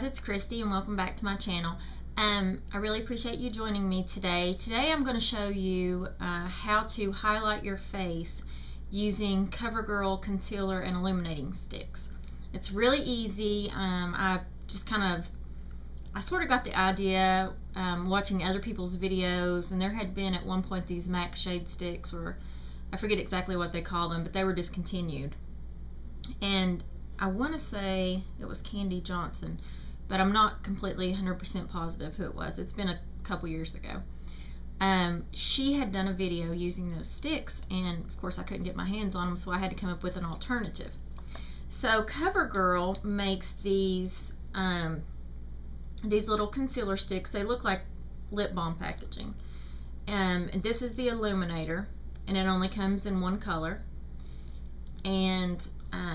it's Christy and welcome back to my channel. I really appreciate you joining me today. Today I'm going to show you how to highlight your face using CoverGirl Concealer and Illuminating Sticks. It's really easy. I sort of got the idea watching other people's videos, and there had been at one point these MAC shade sticks, or I forget exactly what they call them, but they were discontinued. And I want to say it was Candy Johnson, but I'm not completely 100% positive who it was. It's been a couple years ago. She had done a video using those sticks, and of course I couldn't get my hands on them, so I had to come up with an alternative. So CoverGirl makes these little concealer sticks. They look like lip balm packaging. And this is the Illuminator, and it only comes in one color. And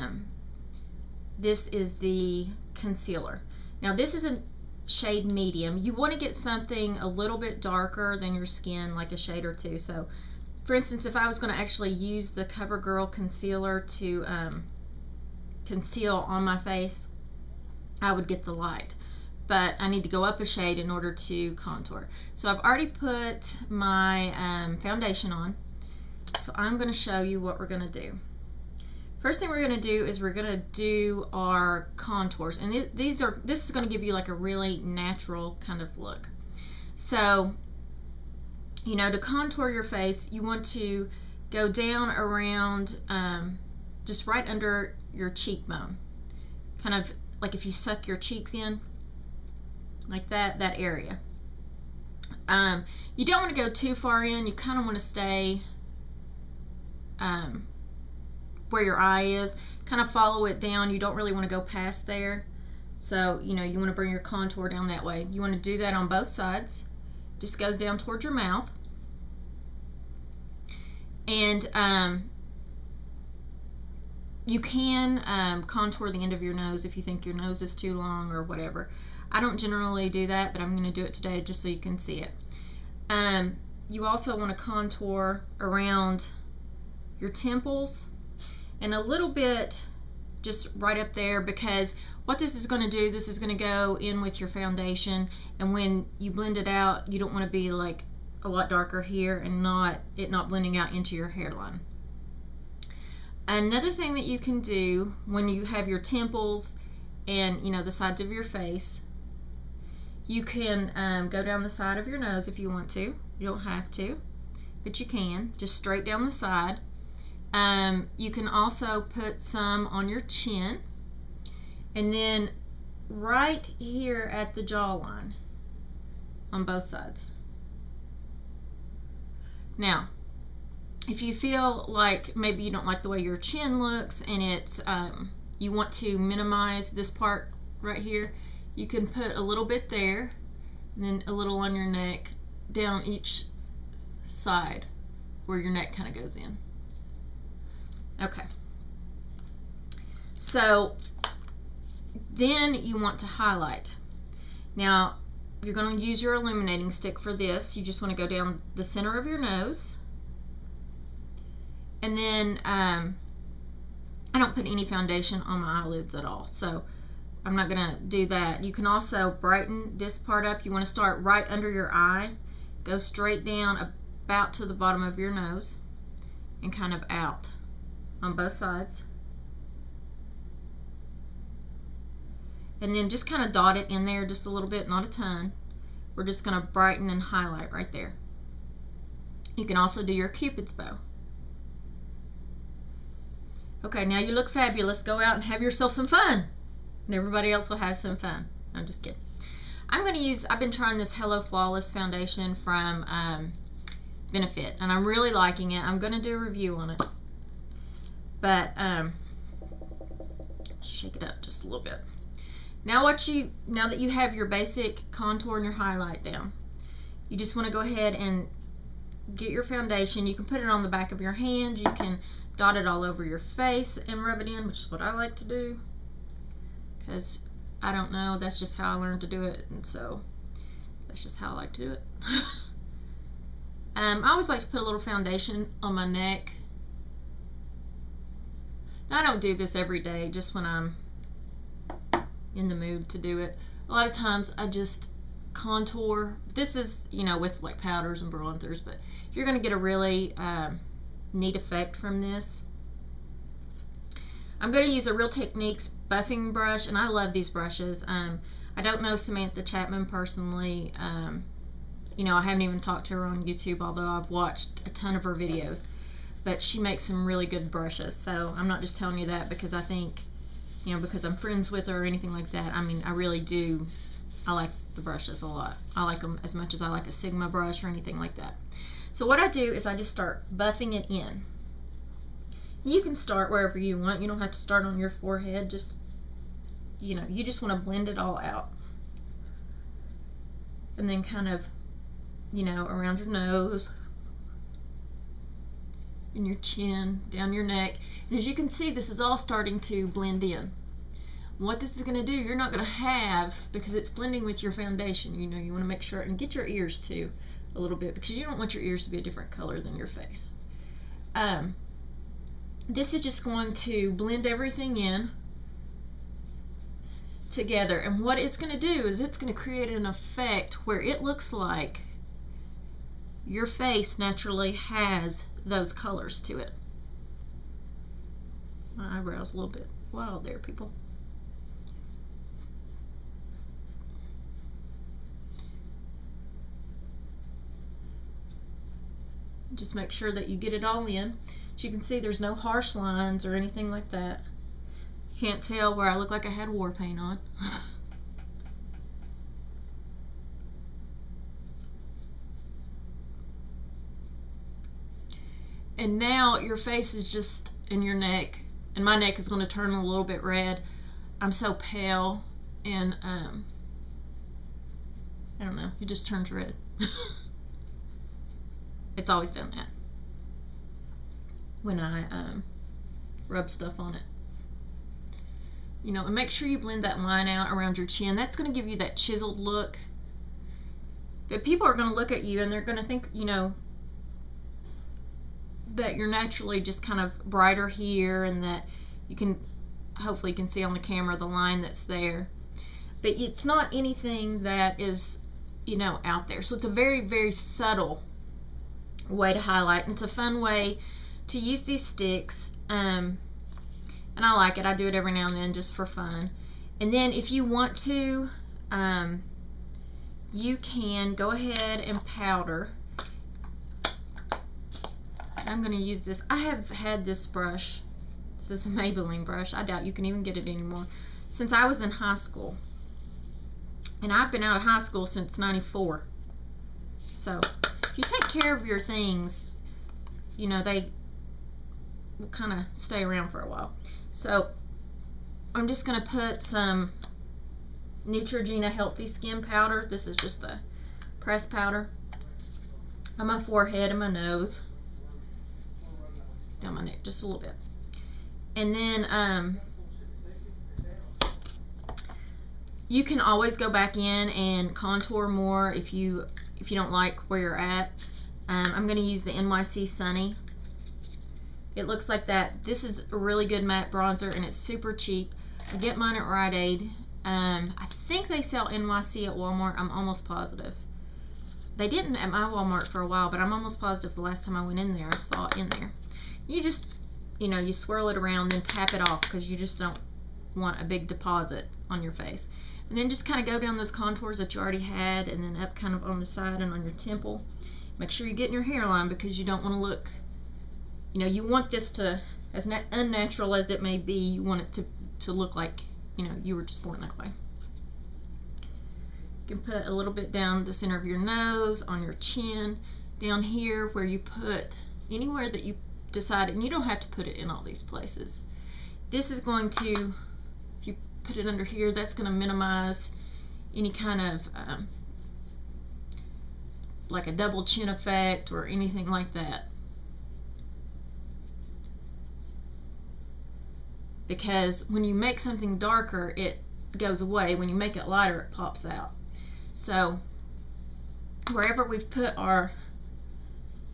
this is the concealer. Now this is a shade medium. You want to get something a little bit darker than your skin, like a shade or two. So for instance, if I was going to actually use the CoverGirl concealer to conceal on my face, I would get the light. But I need to go up a shade in order to contour. So I've already put my foundation on. So I'm going to show you what we're going to do. First thing we're going to do is we're going to do our contours, and this is going to give you like a really natural kind of look. So, you know, to contour your face, you want to go down around just right under your cheekbone, kind of like if you suck your cheeks in, like that area. You don't want to go too far in. You kind of want to stay where your eye is, kind of follow it down. You don't really want to go past there. So, you know, you want to bring your contour down that way. You want to do that on both sides. Just goes down towards your mouth. And you can contour the end of your nose if you think your nose is too long or whatever. I don't generally do that, but I'm going to do it today just so you can see it. You also want to contour around your temples and a little bit just right up there, because what this is going to do, this is going to go in with your foundation, and when you blend it out, you don't want to be like a lot darker here and not blending out into your hairline. Another thing that you can do when you have your temples and, you know, the sides of your face, you can go down the side of your nose if you want to. You don't have to, but you can, just straight down the side. You can also put some on your chin, and then right here at the jawline on both sides. Now, if you feel like maybe you don't like the way your chin looks and it's you want to minimize this part right here, you can put a little bit there and then a little on your neck, down each side where your neck kind of goes in. Okay, so then you want to highlight. Now you're going to use your illuminating stick for this. You just want to go down the center of your nose, and then I don't put any foundation on my eyelids at all, so I'm not going to do that. You can also brighten this part up. You want to start right under your eye, go straight down about to the bottom of your nose, and kind of out on both sides, and then just kind of dot it in there just a little bit, not a ton. We're just going to brighten and highlight right there. You can also do your Cupid's bow. Okay, now you look fabulous. Go out and have yourself some fun, and everybody else will have some fun. I'm just kidding. I've been trying this Hello Flawless foundation from Benefit, and I'm really liking it. I'm going to do a review on it. But shake it up just a little bit. Now that you have your basic contour and your highlight down, you just want to go ahead and get your foundation. You can put it on the back of your hand. You can dot it all over your face and rub it in, which is what I like to do, because I don't know, that's just how I learned to do it, and so that's just how I like to do it. I always like to put a little foundation on my neck. Now, I don't do this every day, just when I'm in the mood to do it. A lot of times I just contour. This is, you know, with like powders and bronzers, but you're going to get a really neat effect from this. I'm going to use a Real Techniques buffing brush, and I love these brushes. I don't know Samantha Chapman personally. You know, I haven't even talked to her on YouTube, although I've watched a ton of her videos. But she makes some really good brushes, so I'm not just telling you that because I think, you know, because I'm friends with her or anything like that. I mean, I really do. I like the brushes a lot. I like them as much as I like a Sigma brush or anything like that. So what I do is I just start buffing it in. You can start wherever you want. You don't have to start on your forehead. Just, you know, you just want to blend it all out. And then kind of, you know, around your nose, in your chin, down your neck. And as you can see, this is all starting to blend in. What this is going to do, you're not going to have, because it's blending with your foundation, you know, you want to make sure, and get your ears too a little bit, because you don't want your ears to be a different color than your face. This is just going to blend everything in together, and what it's going to do is it's going to create an effect where it looks like your face naturally has those colors to it. My eyebrows a little bit wild there, people. Just make sure that you get it all in. As you can see, there's no harsh lines or anything like that. You can't tell where I look like I had war paint on. And now your face is just in your neck, and my neck is going to turn a little bit red. I'm so pale, and I don't know, it just turns red. It's always done that when I rub stuff on it. You know, and make sure you blend that line out around your chin. That's going to give you that chiseled look. But people are going to look at you and they're going to think, you know, that you're naturally just kind of brighter here, and that you can, hopefully you can see on the camera the line that's there. But it's not anything that is, you know, out there. So it's a very, very subtle way to highlight, and it's a fun way to use these sticks, and I like it. I do it every now and then just for fun. And then if you want to, you can go ahead and powder. I'm going to use this. I have had this brush. This is a Maybelline brush. I doubt you can even get it anymore. Since I was in high school. And I've been out of high school since '94. So if you take care of your things, you know, they will kind of stay around for a while. So I'm just going to put some Neutrogena Healthy Skin Powder. This is just the pressed powder on my forehead and my nose, down my neck just a little bit. And then you can always go back in and contour more if you don't like where you're at. I'm going to use the NYC Sunny. It looks like that. This is a really good matte bronzer, and it's super cheap. I get mine at Rite Aid. I think they sell NYC at Walmart. I'm almost positive. They didn't at my Walmart for a while, but I'm almost positive the last time I went in there, I saw it in there. You just, you know, you swirl it around, then tap it off, because you just don't want a big deposit on your face. And then just kind of go down those contours that you already had, and then up kind of on the side and on your temple. Make sure you get in your hairline, because you don't want to look, you know, you want this to, as unnatural as it may be, you want it to look like, you know, you were just born that way. You can put a little bit down the center of your nose, on your chin, down here where you put, anywhere that you decide, and you don't have to put it in all these places. This is going to, if you put it under here, that's going to minimize any kind of like a double chin effect or anything like that. Because when you make something darker, it goes away. When you make it lighter, it pops out. So wherever we've put our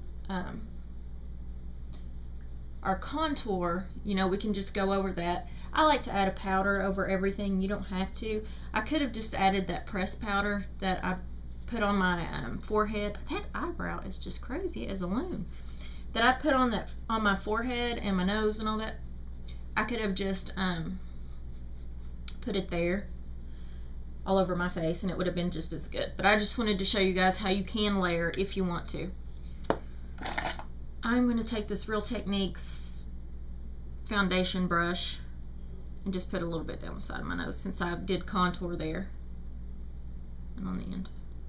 contour, you know, we can just go over that. I like to add a powder over everything. You don't have to. I could have just added that pressed powder that I put on my forehead. That eyebrow is just crazy as a loon. That I put on my forehead and my nose and all that. I could have just put it there all over my face and it would have been just as good. But I just wanted to show you guys how you can layer if you want to. I'm going to take this Real Techniques foundation brush and just put a little bit down the side of my nose since I did contour there and on the end.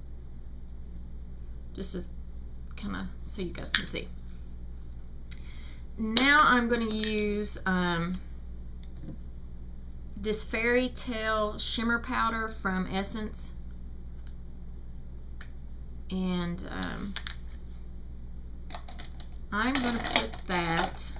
Just as kind of so you guys can see. Now I'm going to use this Fairytale shimmer powder from Essence, and I'm going to put that.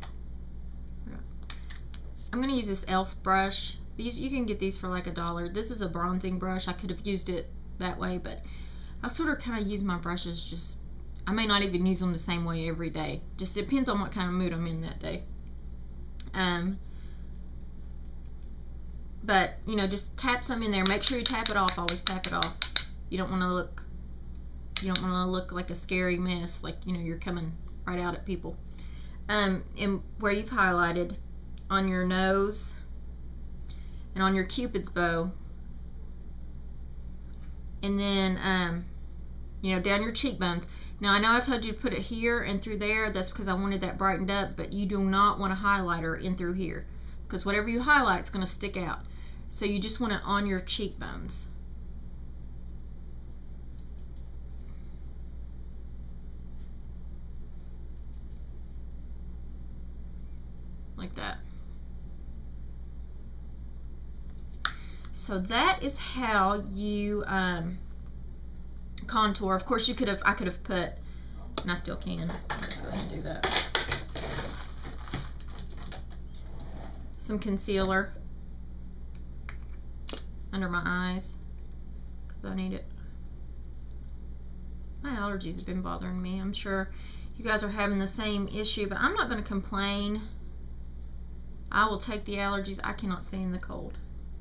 I'm going to use this e.l.f. brush. These, you can get these for like $1. This is a bronzing brush. I could have used it that way, but I sort of kind of use my brushes just, I may not even use them the same way every day. Just depends on what kind of mood I'm in that day. But, you know, just tap some in there. Make sure you tap it off. Always tap it off. You don't want to look like a scary mess, like, you know, you're coming right out at people. And where you've highlighted, on your nose and on your Cupid's bow, and then you know, down your cheekbones. Now I know I told you to put it here and through there. That's because I wanted that brightened up, but you do not want a highlighter in through here, because whatever you highlight is going to stick out. So you just want it on your cheekbones. Like that. So that is how you contour. Of course, I could have put, and I still can. I'll just go ahead and do that. Some concealer under my eyes because I need it. My allergies have been bothering me. I'm sure you guys are having the same issue, but I'm not going to complain. I will take the allergies. I cannot stand the cold.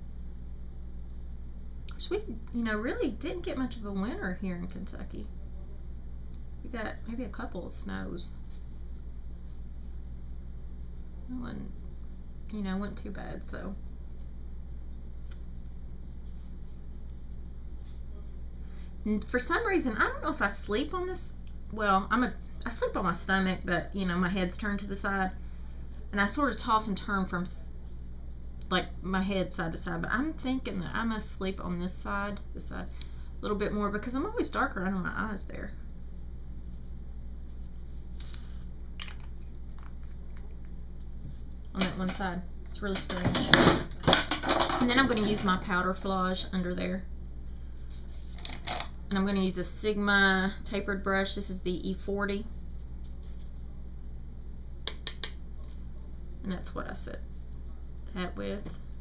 We, you know, really didn't get much of a winter here in Kentucky. We got maybe a couple of snows. It wasn't, you know, wasn't too bad. So and for some reason, I don't know if I sleep on this. Well, I sleep on my stomach, but you know, my head's turned to the side, and I sort of toss and turn from like my head side to side, but I'm thinking that I must sleep on this side a little bit more because I'm always darker under my eyes there. On that one side. It's really strange. And then I'm going to use my Powderflage under there. And I'm going to use a Sigma tapered brush. This is the E40. And that's what I set that with.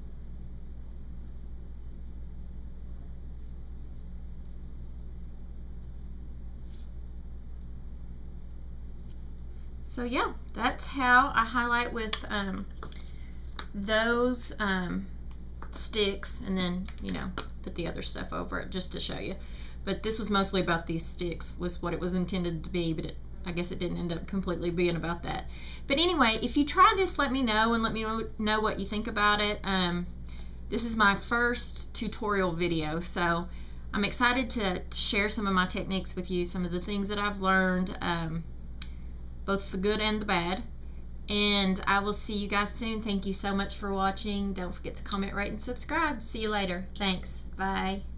So yeah, that's how I highlight with those sticks, and then, you know, put the other stuff over it just to show you. But this was mostly about these sticks, was what it was intended to be, but I guess it didn't end up completely being about that. But anyway, if you try this, let me know, and let me know what you think about it. This is my first tutorial video, so I'm excited to share some of my techniques with you, some of the things that I've learned, both the good and the bad. And I will see you guys soon. Thank you so much for watching. Don't forget to comment, rate, and subscribe. See you later. Thanks. Bye.